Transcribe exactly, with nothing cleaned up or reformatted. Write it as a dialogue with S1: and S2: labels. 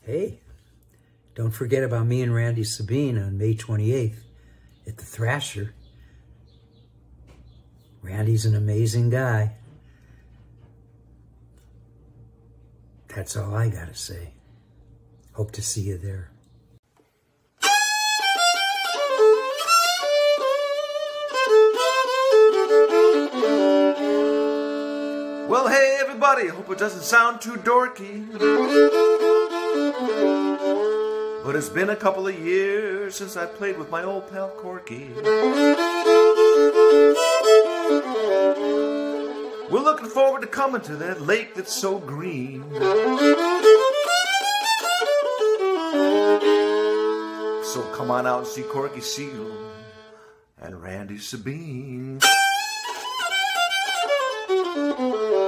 S1: Hey, don't forget about me and Randy Sabien on May twenty-eighth at the Thrasher. Randy's an amazing guy. That's all I gotta say. Hope to see you there.
S2: Well, hey everybody, hope it doesn't sound too dorky, but it's been a couple of years since I played with my old pal Corky. We're looking forward to coming to that lake that's so green. So come on out and see Corky Seigel and Randy Sabien.